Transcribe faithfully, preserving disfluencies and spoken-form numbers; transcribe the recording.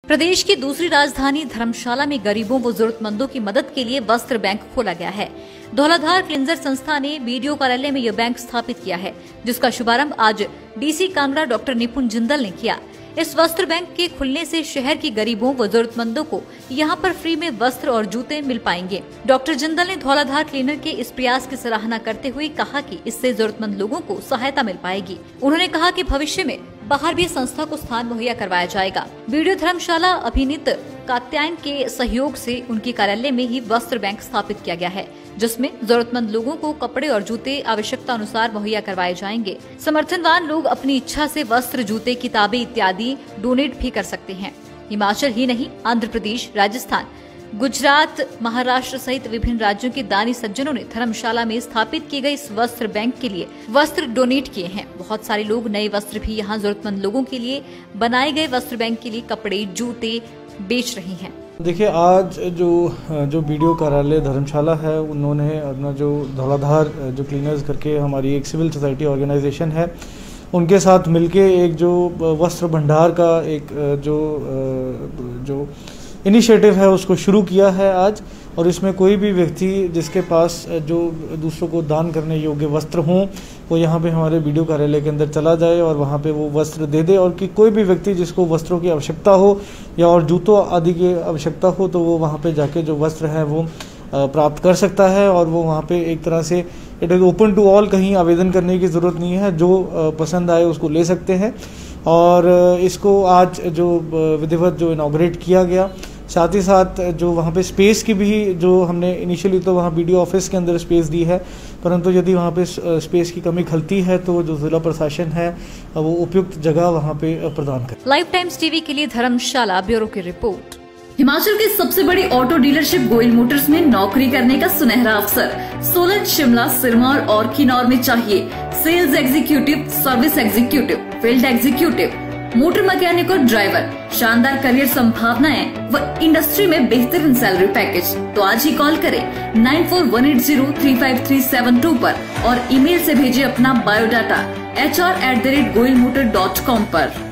प्रदेश की दूसरी राजधानी धर्मशाला में गरीबों व जरूरतमंदों की मदद के लिए वस्त्र बैंक खोला गया है। धौलाधार क्लिंजर संस्था ने बीडीओ कार्यालय में यह बैंक स्थापित किया है, जिसका शुभारंभ आज डीसी कांगड़ा डॉक्टर निपुण जिंदल ने किया। इस वस्त्र बैंक के खुलने से शहर के गरीबों व जरूरतमंदों को यहां पर फ्री में वस्त्र और जूते मिल पाएंगे। डॉक्टर जिंदल ने धौलाधार क्लीनर के इस प्रयास की सराहना करते हुए कहा कि इससे जरूरतमंद लोगों को सहायता मिल पाएगी। उन्होंने कहा कि भविष्य में बाहर भी संस्था को स्थान मुहैया करवाया जाएगा। वीडियो धर्मशाला अभिनीत कात्यायन के सहयोग से उनके कार्यालय में ही वस्त्र बैंक स्थापित किया गया है, जिसमें जरूरतमंद लोगों को कपड़े और जूते आवश्यकता अनुसार मुहैया करवाए जाएंगे। समर्थनवान लोग अपनी इच्छा से वस्त्र, जूते, किताबें इत्यादि डोनेट भी कर सकते हैं। हिमाचल ही नहीं, आंध्र प्रदेश, राजस्थान, गुजरात, महाराष्ट्र सहित विभिन्न राज्यों के दानी सज्जनों ने धर्मशाला में स्थापित किए गए इस वस्त्र बैंक के लिए वस्त्र डोनेट किए हैं। बहुत सारे लोग नए वस्त्र भी यहां जरूरतमंद लोगों के लिए बनाए गए वस्त्र बैंक के लिए कपड़े, जूते बेच रही हैं। देखिए, आज जो जो बीडीओ कार्यालय धर्मशाला है, उन्होंने अपना जो धौलाधार जो क्लीनर्स करके हमारी एक सिविल सोसाइटी ऑर्गेनाइजेशन है, उनके साथ मिलके एक जो वस्त्र भंडार का एक जो जो इनिशिएटिव है उसको शुरू किया है आज। और इसमें कोई भी व्यक्ति जिसके पास जो दूसरों को दान करने योग्य वस्त्र हों, वो यहाँ पे हमारे बीडीओ कार्यालय के अंदर चला जाए और वहाँ पे वो वस्त्र दे दे। और कि कोई भी व्यक्ति जिसको वस्त्रों की आवश्यकता हो या और जूतों आदि की आवश्यकता हो, तो वो वहाँ पे जाके जो वस्त्र है वो प्राप्त कर सकता है। और वो वहाँ पे एक तरह से it is open to all, कहीं आवेदन करने की ज़रूरत नहीं है, जो पसंद आए उसको ले सकते हैं। और इसको आज जो विधिवत जो इनॉग्रेट किया गया, साथ ही साथ जो वहाँ पे स्पेस की भी जो हमने इनिशियली तो वहाँ बीडीओ ऑफिस के अंदर स्पेस दी है, परंतु यदि वहाँ पे स्पेस की कमी खलती है तो जो जिला प्रशासन है वो उपयुक्त जगह वहाँ पे प्रदान करे। लाइव टाइम्स टीवी के लिए धर्मशाला ब्यूरो की रिपोर्ट। हिमाचल की सबसे बड़ी ऑटो डीलरशिप गोयल मोटर्स में नौकरी करने का सुनहरा अवसर सोलन, शिमला, सिरमौर और किन्नौर में चाहिए sales executive, service executive, field executive, motor mechanic और ड्राइवर। शानदार करियर संभावनाएं व इंडस्ट्री में बेहतरीन सैलरी पैकेज। तो आज ही कॉल करें nine four one eight zero three five three seven two पर और ईमेल से भेजिए अपना biodata H R at the rate Goyal motor dot com पर।